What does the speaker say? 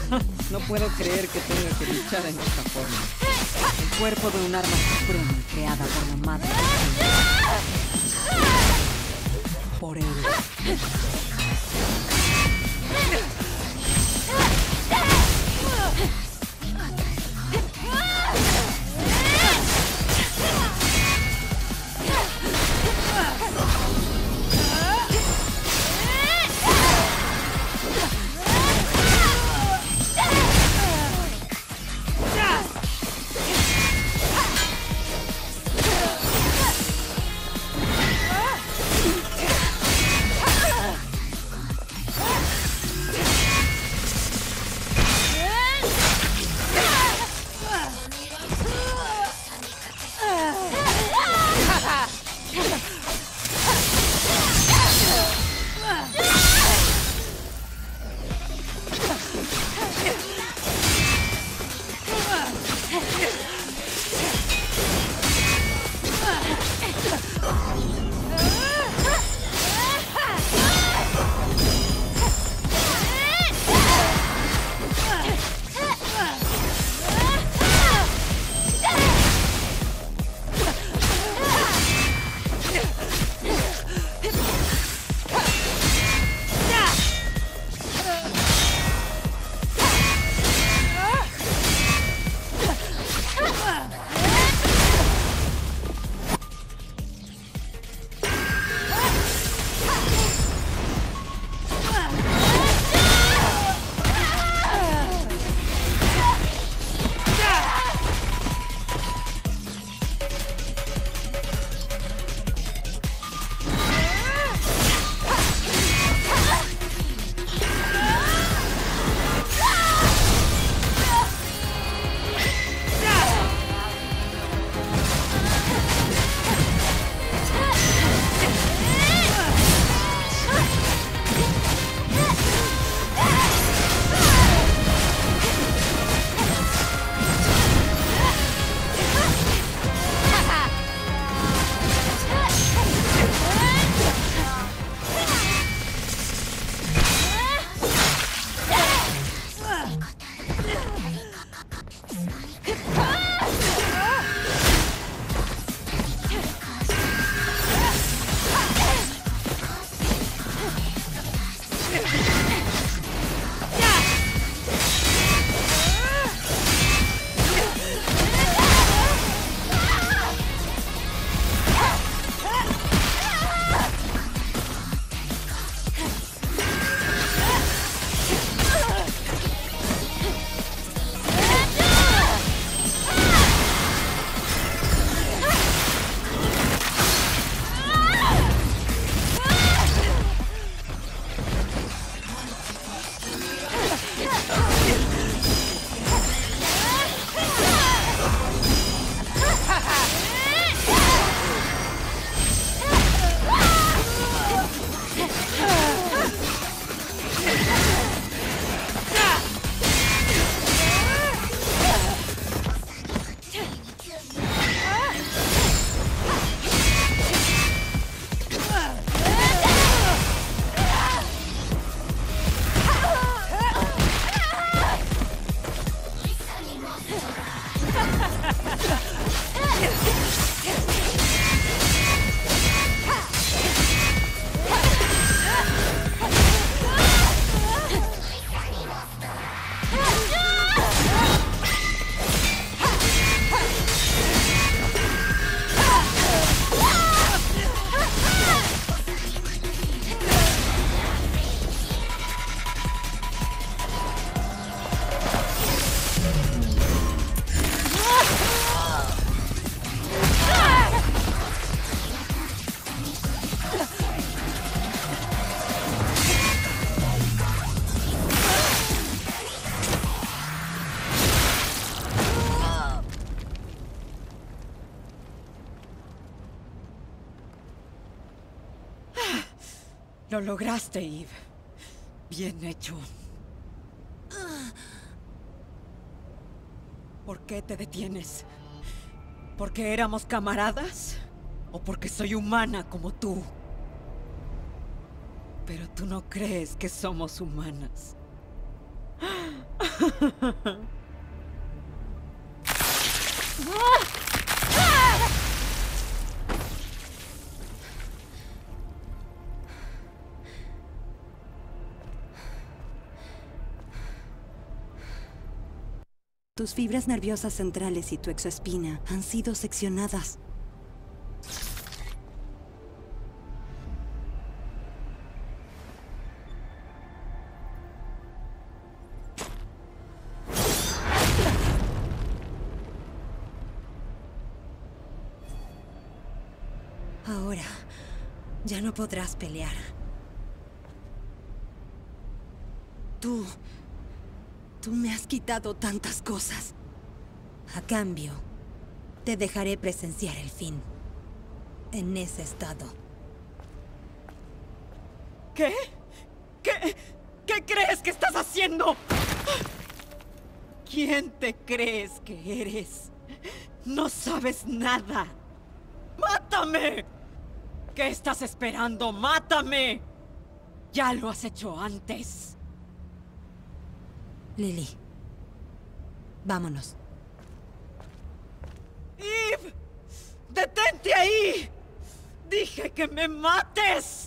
No puedo creer que tenga que luchar en esta forma. El cuerpo de un arma suprema creada por la madre. Por él. Lo lograste, Eve. Bien hecho. ¿Por qué te detienes? ¿Porque éramos camaradas? ¿O porque soy humana como tú? Pero tú no crees que somos humanas. Tus fibras nerviosas centrales y tu exoespina han sido seccionadas. Ahora, ya no podrás pelear. Tú me has quitado tantas cosas. A cambio, te dejaré presenciar el fin. En ese estado. ¿Qué? ¿Qué crees que estás haciendo? ¿Quién te crees que eres? No sabes nada. ¡Mátame! ¿Qué estás esperando? ¡Mátame! Ya lo has hecho antes. Lily, vámonos. ¡Eve! ¡Detente ahí! ¡Dije que me mates!